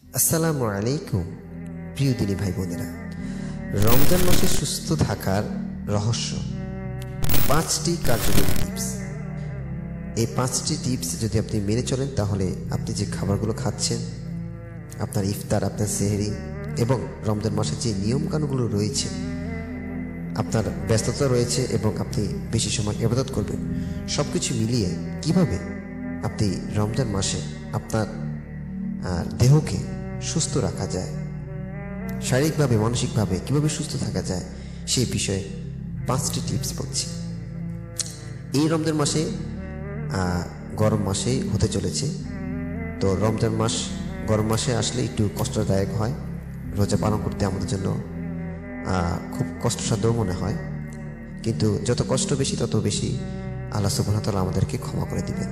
আসসালামু আলাইকুম প্রিয় দিনী ভাই বোনেরা, রমজান মাসে সুস্থ থাকার রহস্য 5টি কার্যকরী টিপস। এই 5টি টিপস যদি আপনি মেনে চলেন তাহলে আপনি যে খাবারগুলো খাচ্ছেন, আপনার ইফতার, আপনার সেহরি এবং রমজান মাসে যে নিয়মকানুনগুলো রয়েছে, আপনার ব্যস্ততা রয়েছে এবং আপনি বেশি সময় ইবাদত করবেন, সব কিছু মিলিয়ে কিভাবে আপনি রমজান মাসে আপনার দেহকে সুস্থ রাখা যায়, শারীরিকভাবে মানসিকভাবে কিভাবে সুস্থ থাকা যায়, সেই বিষয়ে 5টি টিপস বলছি। এই রমজান মাসে গরম মাসে হতে চলেছে। তো রমজান মাস গরম মাসে আসলে একটু কষ্টদায়ক হয়, রোজা পালন করতে আমাদের জন্য খুব কষ্টসাধ্য মনে হয়, কিন্তু যত কষ্ট বেশি তত বেশি আল্লাহ সুবহানাহু ওয়া তাআলা আমাদেরকে ক্ষমা করে দিবেন।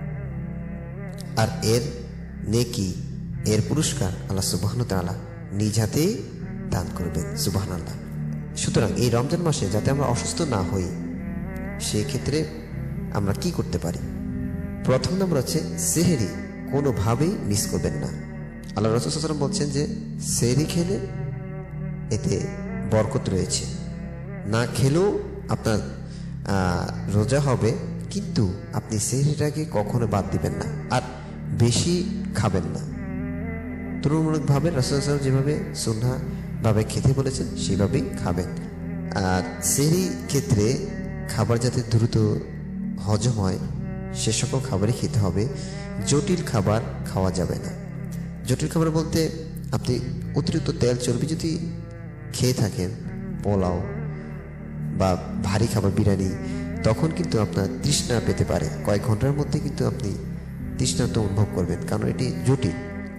আর এর নেকি, এর পুরস্কার আল্লাহ সুবহানাহু ওয়া তাআলা নিজ হাতেই দান করবেন, সুবহানাল্লাহ। সুতরাং এই রমজান মাসে যাতে আমরা অসুস্থ না হই, সেই ক্ষেত্রে আমরা কি করতে পারি? প্রথম নম্বর হচ্ছে সেহরি কোনোভাবেই মিস করবেন না। আল্লাহ রাসূল সাল্লাল্লাহু আলাইহি ওয়াসাল্লাম বলছেন যে সেহরি খেলে এতে বরকত রয়েছে, না খেলেও আপনার রোজা হবে, কিন্তু আপনি সেহরিটাকে কখনো বাদ দিবেন না, আর বেশি খাবেন না। তুলনামূলকভাবে রাসূল সাল্লাল্লাহু আলাইহি ওয়াসাল্লাম যেভাবে সুন্নাহভাবে খেতে বলেছেন সেভাবেই খাবেন। আর সেহরি ক্ষেত্রে খাবার যাতে দ্রুত হজম হয় সে সকল খাবারই খেতে হবে, জটিল খাবার খাওয়া যাবে না। জটিল খাবার বলতে আপনি অতিরিক্ত তেল চর্বি যদি খেয়ে থাকেন, পোলাও বা ভারী খাবার, বিরিয়ানি, তখন কিন্তু আপনার তৃষ্ণা পেতে পারে। কয়েক ঘন্টার মধ্যে কিন্তু আপনি তৃষ্ণার্ত অনুভব করবেন, কারণ এটি জটিল।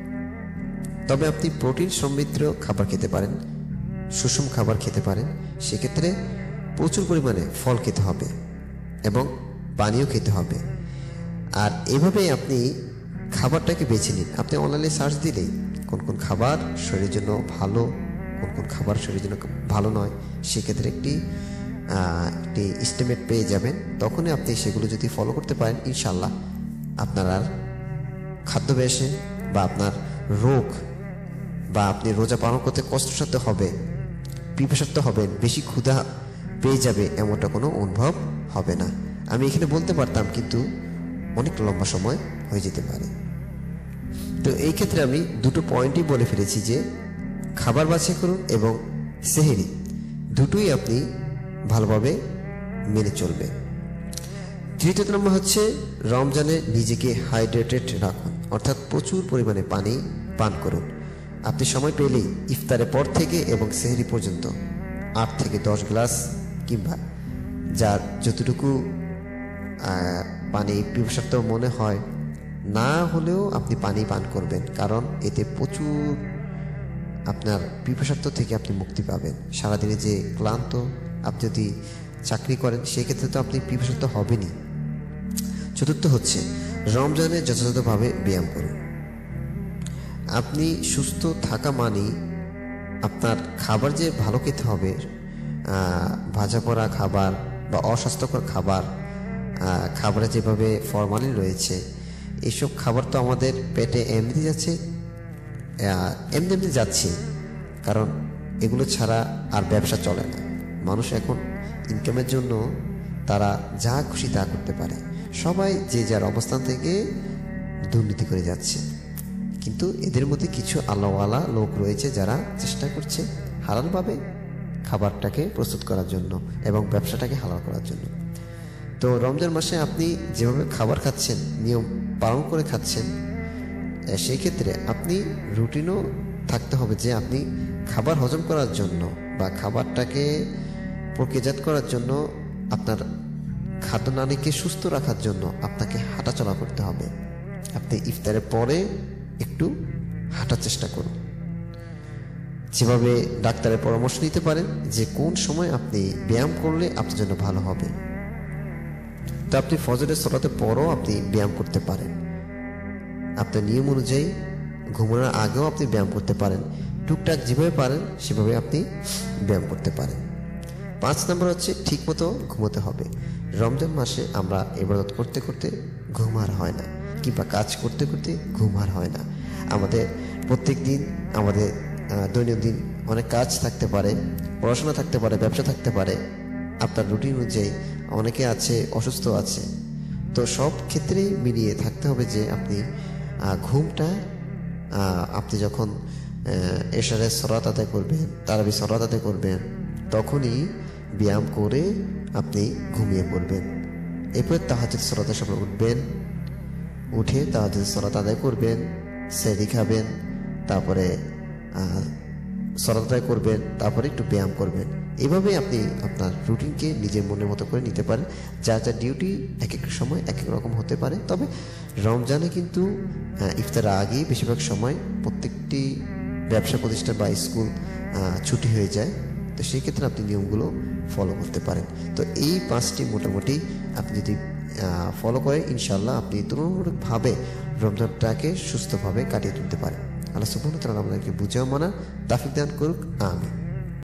তবে আপনি প্রোটিন সমৃদ্ধ খাবার খেতে পারেন, সুষম খাবার খেতে পারেন। সেক্ষেত্রে প্রচুর পরিমাণে ফল খেতে হবে এবং পানীয় খেতে হবে। আর এভাবেই আপনি খাবারটাকে বেছে নিন। আপনি অনলাইনে সার্চ দিলেই কোন কোন খাবার শরীরের জন্য ভালো, কোন কোন খাবার শরীরের জন্য ভালো নয়, সেক্ষেত্রে একটি এস্টিমেট পেয়ে যাবেন। তখনই আপনি সেগুলো যদি ফলো করতে পারেন, ইনশাল্লাহ আপনার আর খাদ্যাভ্যাসে বা আপনার রোগ বা আপনি রোজা পালন করতে কষ্টসাধ্য হবে, পিপাসার্থ হবেন, বেশি ক্ষুধা পেয়ে যাবে, এমনটা কোনো অনুভব হবে না। আমি এখানে বলতে পারতাম, কিন্তু অনেক লম্বা সময় হয়ে যেতে পারে। তো এই ক্ষেত্রে আমি দুটো পয়েন্টই বলে ফেলেছি যে খাবার বাছাই করুন এবং সেহরি দুটোই আপনি ভালোভাবে মেনে চলবেন। তৃতীয় নম্বর হচ্ছে রমজানে নিজেকে হাইড্রেটেড রাখুন, অর্থাৎ প্রচুর পরিমাণে পানি পান করুন। আপনি সময় পেলেই ইফতারের পর থেকে এবং সেহরি পর্যন্ত 8 থেকে 10 গ্লাস কিংবা যার যতটুকু পানি পিপাসার্থ মনে হয় না হলেও আপনি পানি পান করবেন, কারণ এতে প্রচুর আপনার পিপাসার্থ থেকে আপনি মুক্তি পাবেন। সারাদিনে যে ক্লান্ত, আপনি যদি চাকরি করেন সেক্ষেত্রে তো আপনি পিপাসার্থ হবেনই। চতুর্থ হচ্ছে রমজানে যথাযথভাবে ব্যায়াম করুন। আপনি সুস্থ থাকা মানেই আপনার খাবার যে ভালো খেতে হবে, ভাজা পোড়া খাবার বা অস্বাস্থ্যকর খাবারে যেভাবে ফরমালিন রয়েছে, এইসব খাবার তো আমাদের পেটে এমনি যাচ্ছে, কারণ এগুলো ছাড়া আর ব্যবসা চলে না। মানুষ এখন ইনকামের জন্য তারা যা খুশি তা করতে পারে, সবাই যে যার অবস্থান থেকে দুর্নীতি করে যাচ্ছে। কিন্তু এদের মধ্যে কিছু আল্লাহওয়ালা লোক রয়েছে যারা চেষ্টা করছে হালালভাবে খাবারটাকে প্রস্তুত করার জন্য এবং ব্যবসাটাকে হালাল করার জন্য। তো রমজান মাসে আপনি যেভাবে খাবার খাচ্ছেন, নিয়ম পালন করে খাচ্ছেন, সেই ক্ষেত্রে আপনি রুটিনও থাকতে হবে যে আপনি খাবার হজম করার জন্য বা খাবারটাকে প্রক্রিয়াজাত করার জন্য, আপনার খাদ্যনালীকে সুস্থ রাখার জন্য আপনাকে হাঁটাচলা করতে হবে। আপনি ইফতারের পরে একটু হাঁটার চেষ্টা করুন, যেভাবে ডাক্তারের পরামর্শ নিতে পারেন যে কোন সময় আপনি ব্যায়াম করলে আপনার জন্য ভালো হবে। তো আপনি ফজরের সালাতের পরও আপনি ব্যায়াম করতে পারেন, আপনার নিয়ম অনুযায়ী ঘুমানোর আগেও আপনি ব্যায়াম করতে পারেন। টুকটাক যেভাবে পারেন সেভাবে আপনি ব্যায়াম করতে পারেন। 5 নম্বর হচ্ছে ঠিকমতো ঘুমোতে হবে। রমজান মাসে আমরা ইবাদত করতে করতে ঘুম আর হয় না, কিংবা কাজ করতে করতে ঘুম আর হয় না। আমাদের প্রত্যেক দিন আমাদের দৈনন্দিন অনেক কাজ থাকতে পারে, পড়াশোনা থাকতে পারে, ব্যবসা থাকতে পারে। আপনার রুটিন অনুযায়ী অনেকে আছে অসুস্থ আছে, তো সব ক্ষেত্রেই মিলিয়ে থাকতে হবে যে আপনি ঘুমটা আপনি যখন এশারের সলাত আদায় করবেন, তারাবি সলাত আদায় করবেন, তখনই ব্যায়াম করে আপনি ঘুমিয়ে পড়বেন। এরপর তাহাজ্জুদ সলাতের সময় উঠবেন, উঠে তাহাজ্জুদ সলাত আদায় করবেন, সেহরি খাবেন, তারপরে সলাত আদায় করবেন, তারপরে একটু ব্যায়াম করবেন। এভাবে আপনি আপনার রুটিনকে নিজের মনের মতো করে নিতে পারেন। যা যা ডিউটি এক এক সময় এক এক রকম হতে পারে। তবে রমজানে কিন্তু ইফতার আগেই বেশিরভাগ সময় প্রত্যেকটি ব্যবসা প্রতিষ্ঠান বা স্কুল ছুটি হয়ে যায়, তো সেই ক্ষেত্রে আপনি নিয়মগুলো ফলো করতে পারেন। তো এই 5টি মোটামুটি আপনি যদি ফলো করেন, ইনশাল্লাহ আপনি তুলনামূলকভাবে রমজানটাকে সুস্থভাবে কাটিয়ে তুলতে পারেন। আল্লাহ সুবহানাহু ওয়া তাআলা আমাদেরকে বুঝেও মানার তৌফিক দান করুক, আমিন।